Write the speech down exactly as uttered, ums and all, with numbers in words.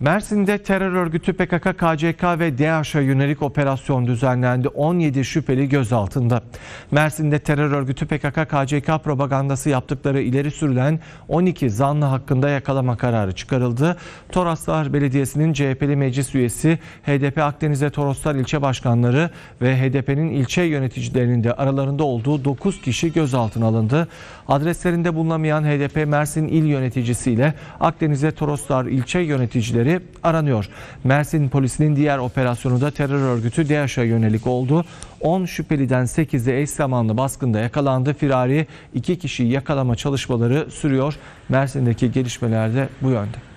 Mersin'de terör örgütü P K K, K C K ve DAEŞ'e yönelik operasyon düzenlendi. on yedi şüpheli gözaltında. Mersin'de terör örgütü P K K, K C K propagandası yaptıkları ileri sürülen on iki zanlı hakkında yakalama kararı çıkarıldı. Toroslar Belediyesi'nin C H P'li meclis üyesi, H D P Akdeniz'de Toroslar ilçe başkanları ve H D P'nin ilçe yöneticilerinin de aralarında olduğu dokuz kişi gözaltına alındı. Adreslerinde bulunamayan H D P Mersin İl Yöneticisi ile Akdeniz'de Toroslar ilçe yöneticileri aranıyor. Mersin polisinin diğer operasyonu da terör örgütü DAEŞ'e yönelik oldu. on şüpheliden sekizi eş zamanlı baskında yakalandı. Firari iki kişiyi yakalama çalışmaları sürüyor. Mersin'deki gelişmeler de bu yönde.